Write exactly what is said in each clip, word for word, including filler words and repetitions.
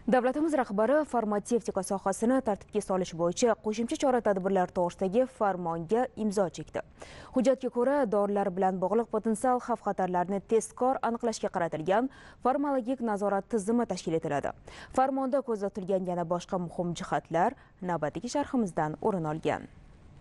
Davlatimiz rahbari farmatsevtika sohasini tartibga solish bo'yicha qo'shimcha chora-tadbirlar to'g'risidagi farmonga imzo chekdi. Hujjatga ko'ra, dorilar bilan bog'liq potensial xavf-xatarlarni tezkor aniqlashga qaratilgan farmakologik nazorat tizimi tashkil etiladi. Farmonda ko'zda tutilgan yana boshqa muhim jihatlar navbatdagi sharhimizdan o'rin olgan.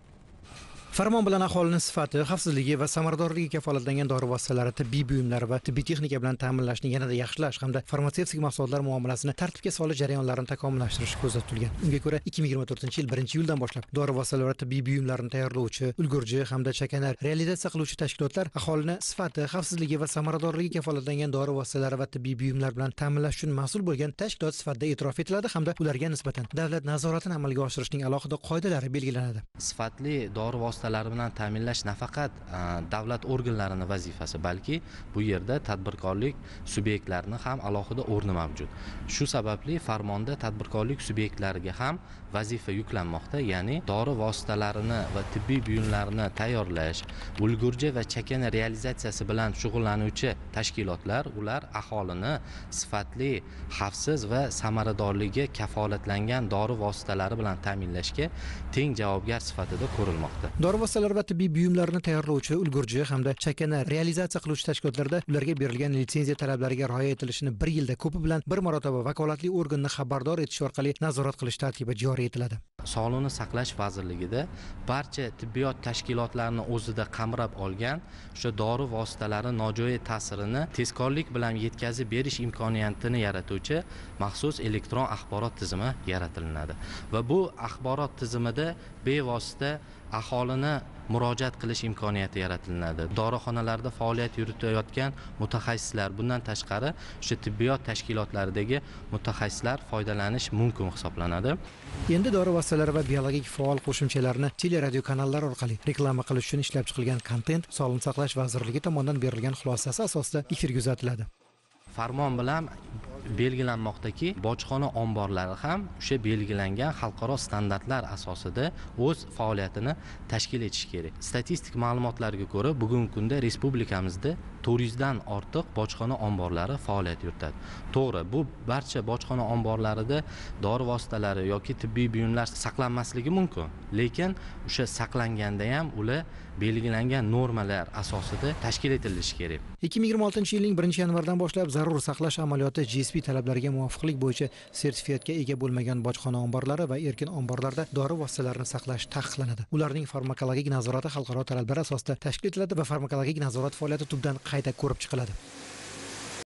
Farmon bilan aholining sifati, xavfsizligi va samaradorligi kafolatlangan dori vositalari, tibbiy buyumlar va tibbiy texnika bilan ta'minlashni yanada yaxshilash hamda farmatsevtik mahsulotlar muomalasini tartibga solish jarayonlarini takomillashtirish ko'zda tutilgan. Unga ko'ra, ikki ming yigirma to'rtinchi yil birinchi iyuldan boshlab dori vositalari va tibbiy buyumlarni tayyorlovchi, ulgurji hamda chakana realizatsiya qiluvchi tashkilotlar aholini sifati, xavfsizligi va samaradorligi kafolatlangan dori vositalari va tibbiy buyumlar bilan ta'minlash uchun mas'ul bo'lgan tashkilot sifatida e'tirof etiladi hamda ularga nisbatan davlat nazoratini amalga oshirishning alohida qoidalari belgilanadi. Sifatli dori vositalari bilan ta'minlash nafaqat davlat organlarining vazifasi, balki bu yerda tadbirkorlik subyektlarini ham alohida o'rni mavjud. Shu sababli farmonda tadbirkorlik subyektlariga ham vazifa yuklanmoqda, ya'ni dori vositalarini va tibbiy buyumlarni tayyorlash, ulgurji va chakana realizatsiyasi bilan shug'ullanuvchi tashkilotlar, ular aholini sifatli, xavfsiz va samaradorligi kafolatlangan dori vositalari bilan ta'minlashga teng javobgar sifatida ko'rilmoqda. Dori vositalari va tibbiy buyumlarni tayyorlovchi, ulgurji hamda chakana realizatsiya qiluvchi tashkilotlarda ularga berilgan litsenziya talablariga rioya etilishini bir yilda ko'pi bilan bir marotaba vakolatli organni xabardor etish orqali nazorat qilish tartibi joriy etiladi. Sog'liqni saqlash vazirligida barcha tibbiyot tashkilotlarini o'zida qamrab olgan o'sha dori vositalari nojo'ya ta'sirini tezkorlik bilan yetkazib berish imkoniyatini yaratuvchi maxsus elektron axborot tizimi yaratilinadi va bu axborot tizimida bevosita aholini murojaat qilish imkoniyati yaratiladi. Dorixonalarda faoliyat yuritayotgan mutaxassislar, bundan tashqari o'sha tibbiyot tashkilotlaridagi mutaxassislar foydalanish mumkin hisoblanadi. Endi dori vositalari va biologik faol qo'shimchalarni teleradio kanallar orqali reklama qilish uchun ishlab chiqilgan kontent Sog'liqni saqlash vazirligi tomonidan berilgan xulosasi asosida efirga uzatiladi. Farmon bilan belgilanmoqdaki, bojxona omborlari ham o'sha belgilangan xalqaro standartlar asosida o'z faoliyatini tashkil etish kerak. Statistik ma'lumotlarga ko'ra, bugungi kunda respublikamizda to'rt yuz dan ortiq bojxona omborlari faoliyat yuritadi. To'g'ri, bu barcha bojxona omborlarida dori vositalari yoki tibbiy buyumlar saqlanmasligi mumkin, lekin o'sha saqlanganda ham ular belgilangan normalar asosida tashkil etilishi kerak. ikki ming yigirma oltinchi yilning birinchi yanvaridan boshlab zarur saqlash amaliyoti G S P talablariga muvofiqlik bo'yicha sertifikatga ega bo'lmagan bojxona omborlari va erkin omborlarda dori vositalarini saqlash taqiqlanadi. Ularning farmakologik nazorati xalqaro talablar asosida tashkil etiladi va farmakologik nazorat faoliyati tubdan qayta ko'rib chiqiladi.